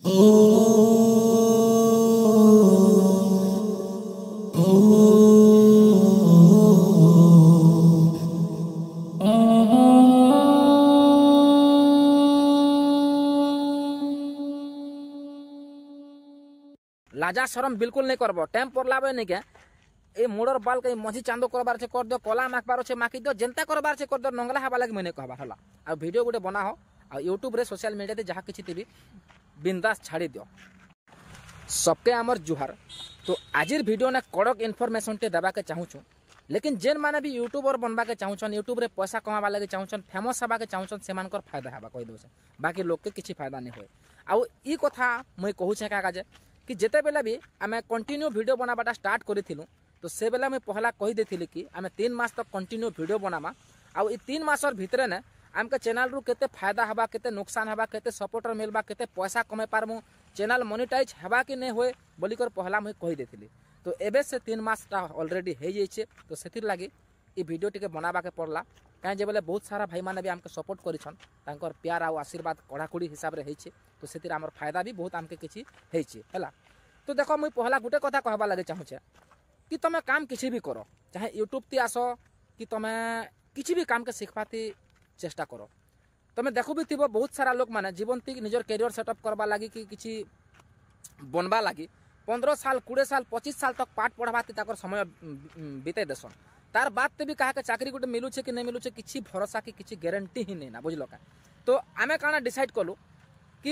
लाजा शरम बिल्कुल नहीं करब टाइम पड़ला नहीं क्या ए मुड़र बाल कहीं मझी चांदो करबार छे कर दियो कला माखबार छे माखी दियो जनता करबार छे कर दियो नंगला हवा लगे मैंने कहबा हला आ वीडियो गुटे बना हो आ यूट्यूब रे सोशल मीडिया ते जहाँ किछि टीवी बिंदास छाड़ी दियो सबके आमर जुहार। तो आजिर वीडियो ने कड़क इनफॉरमेशन टे देबा के चाहूँ लेकिन जेन माने भी यूट्यूबर बनबा के चाहूछन यूट्यूब रे पैसा कमाबा लगे चाहूछन फेमस हवा के चाहूछन सेमानकर फायदा हवा कहि दोसे बाकी लोग के किछि फायदा नहीं होय। आउ ई कथा मुई कहू छे का जे कि जेते बेला भी आमे कंटिन्यू वीडियो बनाबाटा स्टार्ट करिथिलु तो से बेला मैं पहला कही देथिली कि आमे 3 मास तक कंटिन्यू वीडियो बनामा आउ ई 3 मासर भितरे ने आमके चैनल रु केते फायदा हवा केते नुकसान हवा केते सपोर्टर मिलबा केते पैसा कमे पारमु चैनल मोनेटाइज हवा कि नहीं होए बोलिकर पहला मुई कही देथिली। तो एबे से 3 मास ता ऑलरेडी हो जाइए तो से लगी ये वीडियो टिके बनाबा के पड़ला कहीं बोले बहुत सारा भाई माने भी आमके सपोर्ट करिछन तांकर प्यार आ आशीर्वाद कड़ाकड़ी हिसाब रे होइछे तो से आमर फायदा भी बहुत आमके किछि होइछे हैला। तो देखो मुई पहला गुटे कथा कहबा लगे चाहूछे कि तुम काम किसी भी करो चाहे यूट्यूब ती आस कि तुम किसी भी काम के सीखवाती चेष्टा करो तुम देखो भी थी बहुत सारा लोग माने जीवन ती निजर कैरियर सेटअप करवा लगी कि किसी बनवा लगी 15 साल 20 साल 25 साल तक पाठ पढ़ाते ताकर समय बीते देसन तार बाद ते भी कहा के चाकरी गोटे मिलू कि नहीं मिलू किसी भरोसा कि किसी गारंटी ही नहीं ना बुझल का। तो आमे काना डिसाइड कलु कि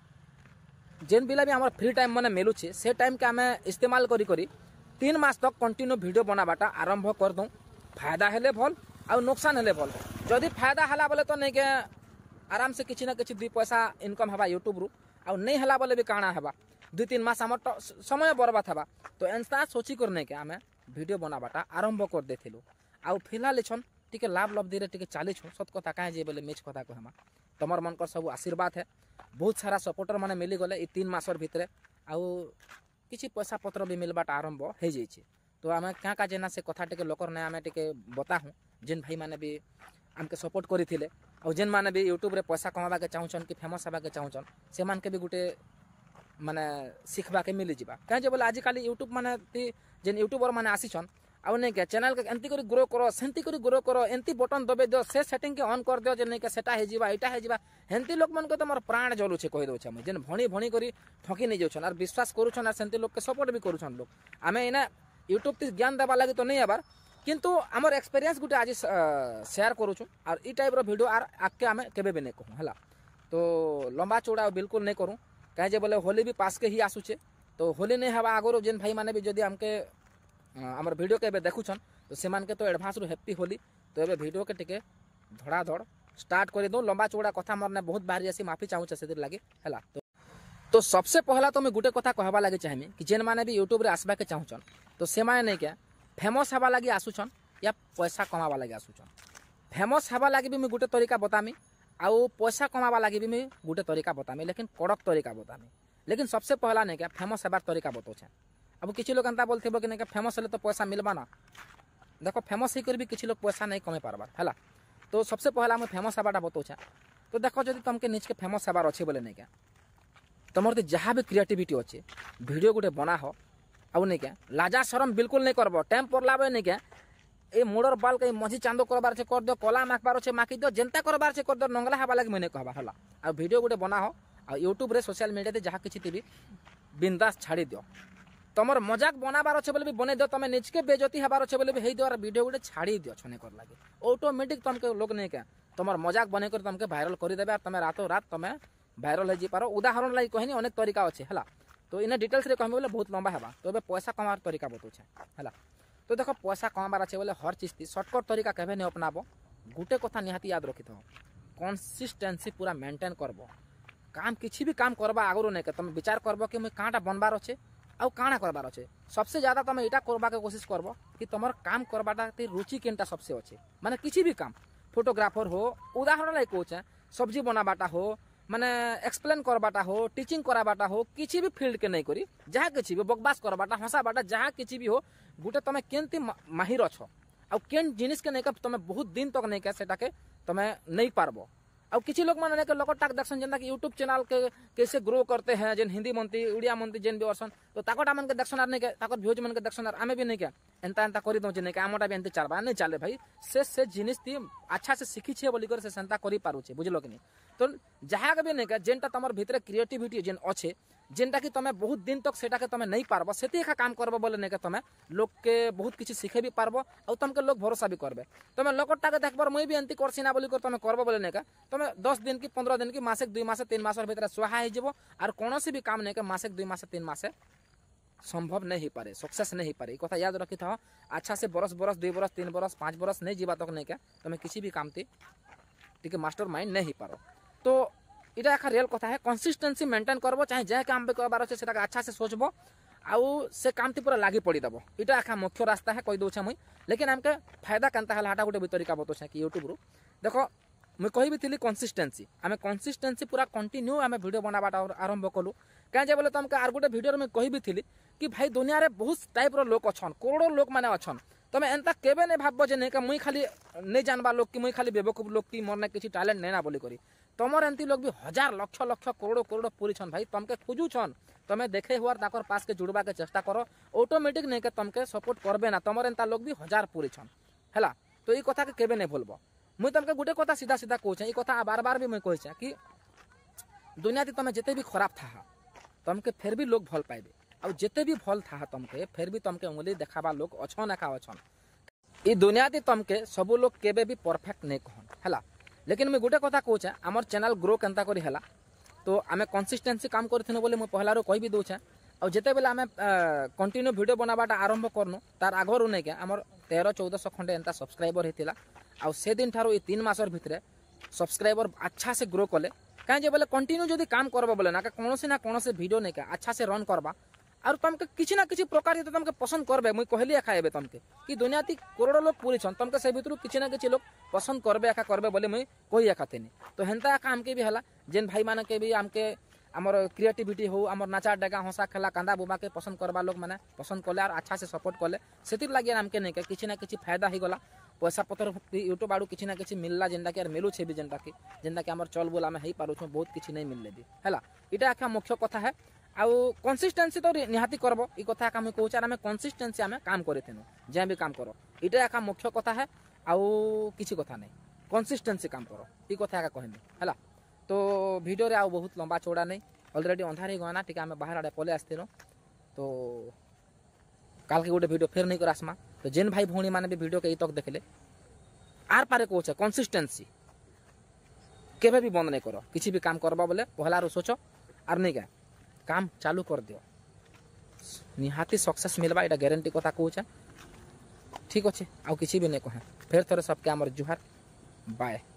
जेन बिला भी हमार फ्री टाइम मैंने मिलू से टाइम के आमे इस्तेमाल करी करी 3 मास तक कंटिन्यू वीडियो बनाबाटा आरंभ कर दूँ फायदा हेले भल आ नुकसान हेले भल जदि फायदा हला बोले तो नहीं के आराम से किसी ना किसी 2 पैसा इनकम हवा यूट्यूब रु आ नहीं हला बोले भी काना हवा 2-3 मास आम समय बर्बाद हवा। तो एंता सोची कर नहीं के आमे वीडियो बनाबाटा आरंभ कर देथिलु आ फिलहाल छन टिके लाभ लब्धि रे टिके चाली छु सत कथा कहे जे बोले मेच कथा कहमा तमर मन कर सब आशीर्वाद है बहुत सारा सपोर्टर माने मिली गले ई 3 मासर भितरे आ किसी पैसा पत्र भी मिलबाटा आरंभ हो जाइए। तो आम क्या का जेना से कथा टिके लोकर ने आम टिके बताहूँ जेन भाई माने भी आमके सपोर्ट करथिले और जेन माने भी यूट्यूब रे पैसा कमाबा के चाहूछन कि फेमस हवा के चाहूछन से मान के भी गुटे माने सीखबा के मिली जिबा कहे बोले आजिकल यूट्यूब माने जेन यूट्यूबर माने आसीछन आउ नहीं के चैनल के एंती करी ग्रो करो सेंती करी ग्रो करो एंती बटन दबे दियो से सेटिंग के ऑन कर दियो जे नहीं के सेटा हे जिबा एटा हे जिबा हेंती लोक मन के तो मोर प्राण जलु छे कहि दो छे जेन भणी भणी करी ठकी नहीं जाउछन और विश्वास करूछन और सेंती लोक के सपोर्ट भी करूछन लोग आमे इना यूट्यूब ती ज्ञान देबा लागि तो नहीं आबार किंतु हमर एक्सपीरियंस गुटे आज शेयर करूछु और ई टाइप रो वीडियो आर आके आमे केबे भी नहीं कहूँ हला। तो लंबा चौड़ा बिल्कुल नहीं करूँ कहे जे बोले होली भी पास के ही आसुचे तो होली नहीं हवा आगरो जेन भाई माने भी जदि हमके आमर वीडियो के देखुछन तो से मान के तो एडवांस रु हैप्पी होली। तो एबे वीडियो के टिके धड़ाधड़ स्टार्ट कर दूँ लंबा चौड़ा कथा मोर ने बहुत बाहरी आसी माफी चाहूँ से लगे है। तो सबसे पहला तो मैं गुटे कथा कहबा लगे चाहमी कि जेन माने भी यूट्यूब रे आसबा के चाहूछन तो से माने नहीं क्या फेमस हवा लगी आसुछन या पैसा कमाबा लगे आसुछन फेमस हवा लगी भी मैं गुटे तरीका बतामी आउ पैसा कमाबा लगी भी मैं गुटे तरीका बतामी लेकिन कड़क तरीका बतामी। लेकिन सबसे पहला नहीं क्या फेमस हबार तरीका बताऊे अब किसी लोग एंता बोलते कि नहीं फेमस हेले तो पैसा मिलबा ना देखो फेमस होकर भी किसी लोग पैसा नहीं कमे पारबार है। तो सबसे पहला मुझे फेमस हवाटा बताऊे तो देखो जब तुमके निज के फेमस हबार अच्छे बोले नहीं क्या तुमर जहाँ भी क्रिएटिविटी अच्छे वीडियो गोटे बना हो आउ नहीं क्या लाजा शरम बिल्कुल नहीं करब टाइम पड़ला नहीं क्या ए मुड़र बाल कहीं मझी चांदो करबार छे कर दियो कला माखबार छे माखी दियो जनता करबार छे कर दियो नंगला हवा लगे मैंने कहबा हला आ वीडियो गोटे बना हो आ यूट्यूब रे सोशल मीडिया ते जहाँ किछि टीवी बिंदास छाड़ी दियो तुमर मजाक बनाबार अच्छे बोले भी बने दियो तुम निजके बेजती हबार अच्छे बोले भी हे दियो वीडियो गोटे छाड़ी दियो छने कर लगे ऑटोमेटिक तुमके लोग नहीं क्या तुमर मजाक बने कर तुमके वायरल कर देबे तुम रातों रात तुम वायरल हो जी पारो उदाहरण लगी कहनी अनेक तरीका अच्छे है। तो इन डिटेल्स रे कहमी बोले बहुत लंबा है तो पैसा कमार तरीका बताऊे है। तो देखो पैसा कमाबार अच्छे बोले हर चीज थी सर्टकट तरीका केवे नहीं अपनाब गुटे कथा निहाती याद रखी था कंसिस्टेंसी पूरा मेंटेन करब काम किसी भी काम करबा आगु नहीं तुम विचार करब कि मुझे काँटा बनबार अच्छे आउ काଣା करबार अच्छे सबसे ज्यादा तुम यहाँ करबा के कोशिश करब कि तुम काम करवाटा रुचि केनटा सबसे अच्छे माने किसी भी काम फोटोग्राफर हो उदाहरण लगे कहे सब्जी बनाबाटा हो माने एक्सप्लेन करवाटा हो टीचिंग कराबाटा हो किसी भी फील्ड के नहीं करी जहाँ किसी भी बकवास करवाटा हंसाबाटा जहाँ किसी भी हो गुटे तुम केनती माहिर अच्छ आ केन जिनिस के नहीं तुम बहुत दिन तक नहीं क्या तुम नहीं पारब आउ किसी लोग माने के लोकटाक देखसन जेंदा कि यूट्यूब चैनल के कैसे ग्रो करते हैं जेन हिंदी मनती उड़िया मनती जेन भी असन तो ताकोटा मन के देखसन आर नहीं के ताकर व्यूज मन के देखसन आर आमे भी नहीं के एंता एंता करी दो जे नहीं के आमोटा भी एंते चलबा नहीं चले भाई से जिनिस ती अच्छा से सीखी छे बोली कर से सेंता करी पारु छे बुझलो कि नहीं तो जहाँ के भी नहीं के जेनटा तमर भीतर क्रिएटिविटी जेन अच्छे जेनटा कि तमें बहुत दिन तक सेटा के तमें नहीं पारब से एका काम करब बोले नहीं के तमें लोग के बहुत किसी सीखे भी पारब और तुमके लोग भरोसा भी करबे तमें लोकटा के देखबर मुई भी एंती करसी ना बोली कर तमें करब बोले नहीं के तमें 10 दिन की 15 दिन की मासिक 2 मास 3 मास भीतर सुहा हो जीवो और कौन भी काम नहीं के मासिक 2 मास 3 मास संभव नहीं पारे सक्सेस नहीं पारे कथा याद रखी था अच्छा से बरस 2 बरस 3 बरस 5 बरस नहीं जीवा तक नहीं के तमें किसी भी काम ती टिके मास्टर माइंड नहीं पारो तो इटा एक रियल कथा है कंसिस्टेंसी मेंटेन करबो चाहे जे काम भी करबार अच्छे से अच्छा से सोचबो आउ से काम ती पूरा लागी पड़ी देबो इटा एक मुख्य रास्ता है कहि दोछे मुई लेकिन हमके फायदा केनता हला हाटा गुटे भी तरीका बतोछे कि यूट्यूब रु देखो मुई कहि भी थिली कंसिस्टेंसी आमे कंसिस्टेंसी पूरा कंटिन्यू आमे वीडियो बनाबाटा आरंभ कलु काहे जे बोले तो हमके आर गुटे वीडियो में कहि भी थिली कि भाई दुनिया रे बहुत टाइप रो लोग अछन करोड़ों लोग माने अछन तमे एंता केबे नै भाबबो जे नै का मुई खाली नै जानबा लोग कि मुई खाली बेवकूफ लोग कि मोर नै किछि टैलेंट नै ना बोली करी तमर एंती लोग भी हजार लक्ष लक्ष करोड़ करोड़ पूरी छन भाई तमके खोजू छन तमे देखे हुआर ताकर पास के जुड़बा के चेष्टा करो ऑटोमेटिक नै के तमके सपोर्ट करबे ना तमर एंता लोग भी हजार पूरी छन हैला तो ई कथा के केबे नै भूलबो मुई तमके गुटे कथा सीधा सीधा कहू छै ई कथा बार बार भी मुई कहै छै कि दुनिया ती तमे जते भी खराब था तमके फिर भी लोग भल पाइबे और जिते भी भल था तमके फिर भी तमके उंगली देखाबा लोग अछन एका अछन ई दुनिया ती तमके सब लोग केबे भी परफेक्ट नै कहन हैला लेकिन मैं गोटे कथा कहूँ आमर चैनल ग्रो केनता करी हैला तो आमे कंसिस्टेंसी काम करथिनो बोले मैं पहला कहि भी दउछे और जेते बेला आमे कंटिन्यू वीडियो बनाबाटा आरंभ करनु तार आगरु नै के आमर 13-1400 खंडे एंता सब्सक्राइबर हेतिला आ से दिन थारो ई 3 मासर भितरे सब्सक्राइबर अच्छा से ग्रो कले काहे जे बोले कंटिन्यू जदी काम करबा बोले ना कोनोसी ना कोनोसी वीडियो नै के अच्छा से रन करबा और तुमके किसी ना किसी प्रकार तो तुमके पसंद करबे मुई कहली एका एबे तुमके कि दुनिया ती करोड़ों लोग पूरी छन तुमके से भितरु किसी ना किसी लोग पसंद करबे एका करबे बोले मुई कहि एका तेनी तो हेंता एका हमके भी हला जेन भाई माने के भी हमके हमर क्रिएटिविटी हो हमर नाचा डेगा हंसा खेला कांदा बुबा के पसंद करबा लोग माने पसंद करले और अच्छा से सपोर्ट करले सेतिर लागि हमके नै के किसी ना किसी फायदा ही गला पैसा पतर यूट्यूब आड़ू किसी ना किसी मिलला जेनटा कि मिलू छे भी जेनटा कि हमर चल बोला में हेई पारू छ बहुत किसी नहीं मिलले भी हैला इटा एका मुख्य कथा है आउ कंसिस्टेंसी तो निहाती करबो ई कथा का हम कहूछ आमे कंसिस्टेंसी आमे काम करथेनु जे भी काम करो इटा एका मुख्य कथा है आउ किसी कथा नहीं कंसिस्टेंसी काम करो ई कथा का कहनी हैला तो वीडियो रे आउ बहुत लंबा चौड़ा नहीं ऑलरेडी अंधार ही गना ठीक आमे बाहर आडे पले आस्थिनो तो काल के गोटे वीडियो फेर नहीं करासमा तो जेन भाई भौणी माने भी वीडियो के ई तक देखले आर पारे कहूछ कंसिस्टेंसी केबे भी बंद नहीं करो किसी भी काम करबा बोले पहला रो सोचो आर नहीं का काम चालू कर दियो निहाती सक्सेस मिलबा एटा गारंटी कथा कहूछ ठीक अच्छे आउ किसी भी नहीं कहे फिर थोड़े सबके आमर जुहार बाय।